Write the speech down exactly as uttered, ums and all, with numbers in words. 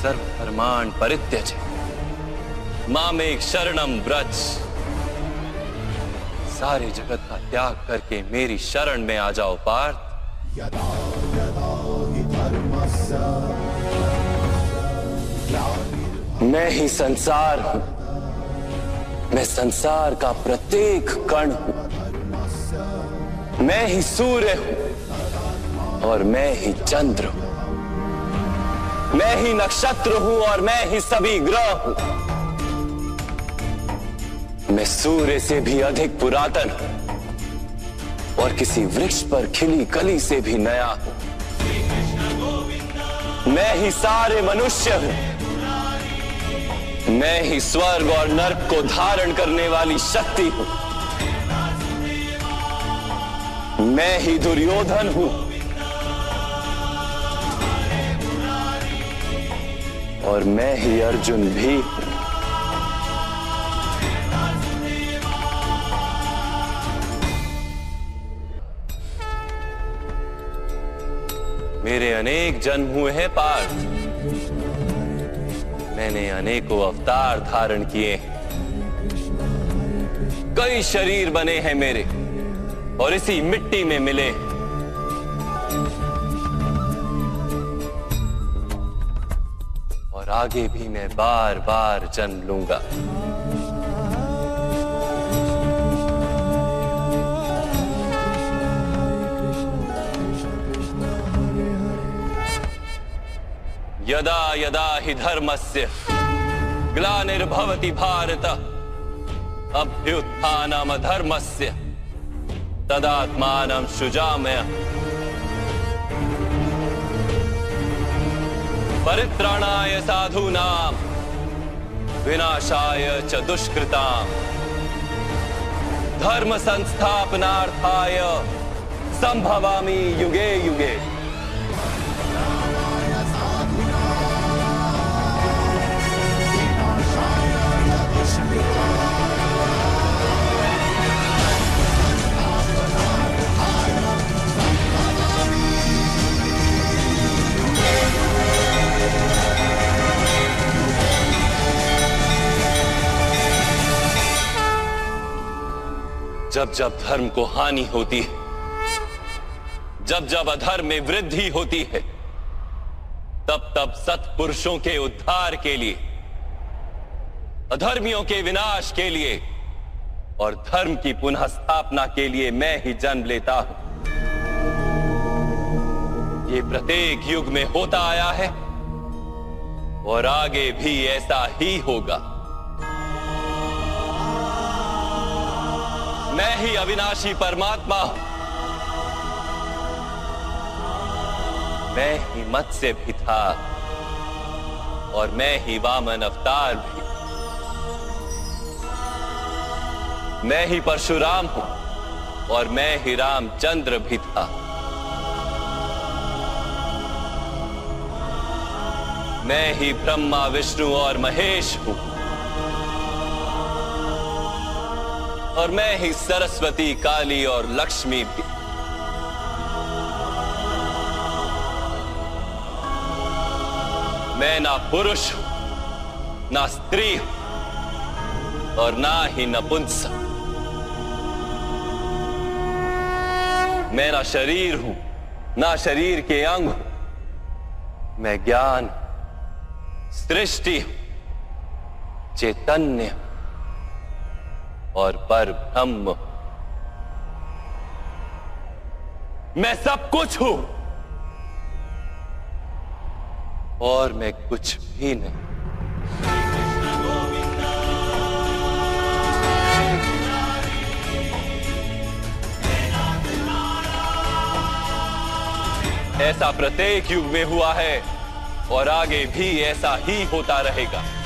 सर्वधर्मान् परित्यज्य मामेक शरणं व्रज। सारे जगत का त्याग करके मेरी शरण में आ जाओ पार्थ। यदा यदा हि धर्मस्य मैं ही संसार हूं, मैं संसार का प्रत्येक कण हूं, मैं ही सूर्य हूं और मैं ही चंद्र हूं, मैं ही नक्षत्र हूं और मैं ही सभी ग्रह हूं। मैं सूर्य से भी अधिक पुरातन हूं और किसी वृक्ष पर खिली कली से भी नया हूं। मैं ही सारे मनुष्य हूं, मैं ही स्वर्ग और नर्क को धारण करने वाली शक्ति हूं। मैं ही दुर्योधन हूं और मैं ही अर्जुन भी हूं। मेरे अनेक जन्म हुए हैं पार्थ, मैंने अनेकों अवतार धारण किए हैं, कई शरीर बने हैं मेरे और इसी मिट्टी में मिले। और आगे भी मैं बार बार जन्म लूंगा। यदा यदा हि धर्मस्य ग्लानिर्भवति भारत अभ्युत्थानम् अधर्मस्य तदात्मानं सृजाम्यहम्। परित्राणाय साधूनां विनाशाय च दुष्कृतां धर्म संस्थापनार्थाय संभवामि युगे युगे। जब जब धर्म को हानि होती है, जब जब अधर्म में वृद्धि होती है, तब तब सत्पुरुषों के उद्धार के लिए, अधर्मियों के विनाश के लिए और धर्म की पुनः स्थापना के लिए मैं ही जन्म लेता हूं। ये प्रत्येक युग में होता आया है और आगे भी ऐसा ही होगा। मैं ही अविनाशी परमात्मा हूं, मैं ही मत्स्य भी था और मैं ही वामन अवतार भी। मैं ही परशुराम हूं और मैं ही रामचंद्र भी था। मैं ही ब्रह्मा विष्णु और महेश हूं और मैं ही सरस्वती काली और लक्ष्मी भी। मैं ना पुरुष हूं, ना स्त्री हूं और ना ही नपुंसक। मैं ना शरीर हूं, ना शरीर के अंग हूं। मैं ज्ञान, सृष्टि हूं, चैतन्य और पर ब्रह्म। मैं सब कुछ हूं और मैं कुछ भी नहीं। ऐसा प्रत्येक युग में हुआ है और आगे भी ऐसा ही होता रहेगा।